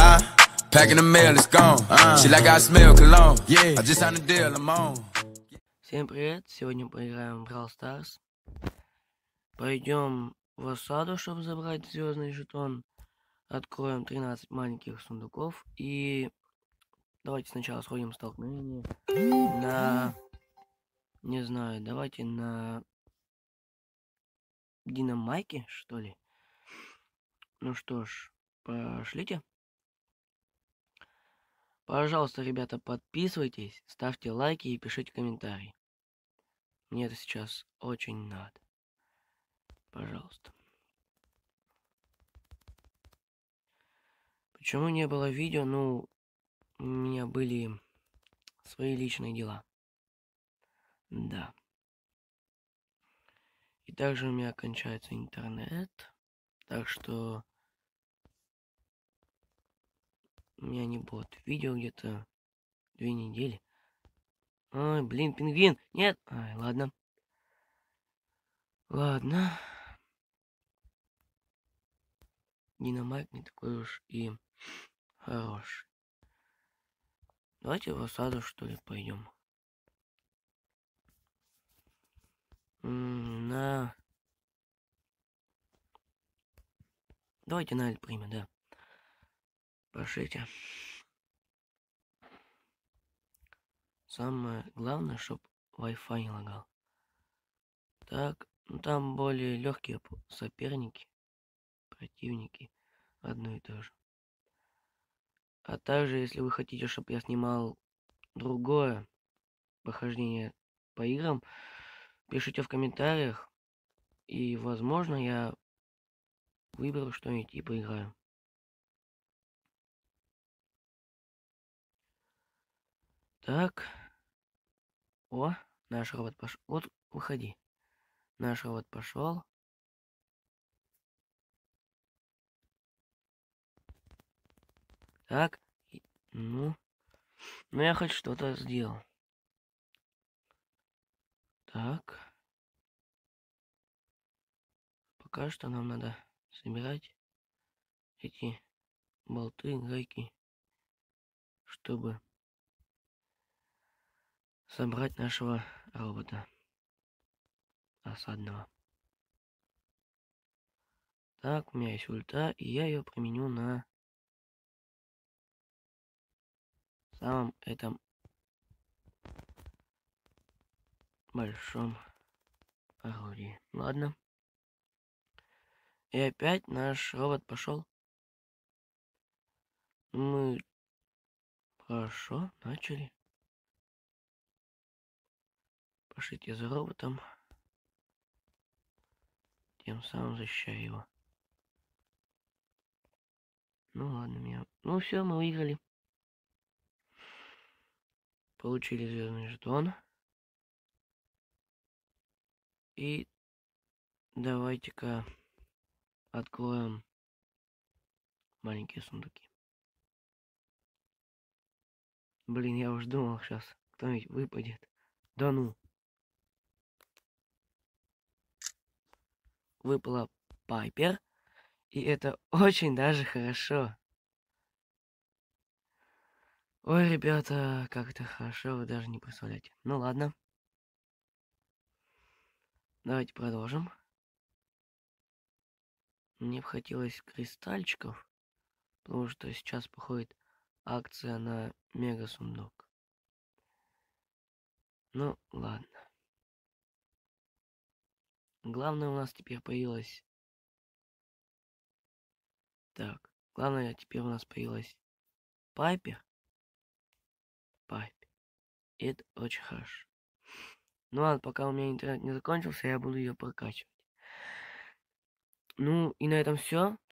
Packing the mail, it's gone. She like I smell cologne. Yeah, I just signed a deal, I'm on. Всем привет! Сегодня поиграем в Brawl Stars. Пойдем в осаду, чтобы забрать звездный жетон. Откроем 13 маленьких сундуков. И давайте сначала сходим в столкновение на... Не знаю, давайте на... Динамайке, что ли? Ну что ж, пошлите. Пожалуйста, ребята, подписывайтесь, ставьте лайки и пишите комментарии. Мне это сейчас очень надо. Пожалуйста. Почему не было видео? Ну, у меня были свои личные дела. Да. И также у меня кончается интернет. Так что у меня не будет видео где-то 2 недели. Ой, блин, пингвин! Нет! Ай, ладно. Ладно. Динамайк не такой уж и хороший. Давайте в осаду, что ли, пойдем. На... Давайте на Эль-Приме, да. Пошлите. Самое главное, чтобы Wi-Fi не лагал. Так, ну там более легкие соперники, противники, одно и то же. А также, если вы хотите, чтобы я снимал другое похождение по играм, пишите в комментариях, и, возможно, я выберу что-нибудь и поиграю. Так. О, наш робот пошел. Вот, выходи. Наш робот пошел. Так. Ну, я хоть что-то сделал. Так. Пока что нам надо собирать эти болты, гайки, чтобы собрать нашего робота осадного. Так, у меня есть ульта, и я ее применю на самом этом большом орудии. Ладно. И опять наш робот пошел. Мы хорошо начали. Пошлите за роботом. Тем самым защищая его. Ну ладно, меня. Ну все, мы выиграли. Получили звездный жетон. И давайте-ка откроем маленькие сундуки. Блин, я уж думал, сейчас кто-нибудь выпадет. Да ну. Выпала Пайпер. И это очень даже хорошо. Ой, ребята, как это хорошо, вы даже не представляете. Ну ладно. Давайте продолжим. Мне бы хотелось кристальчиков, потому что сейчас походит акция на мега сундук. Ну ладно. Главное у нас теперь появилось... Так, главное теперь у нас появилась Пайпер. Пайпер. И это очень хорошо. Ну ладно, пока у меня интернет не закончился, я буду ее прокачивать. Ну и на этом все.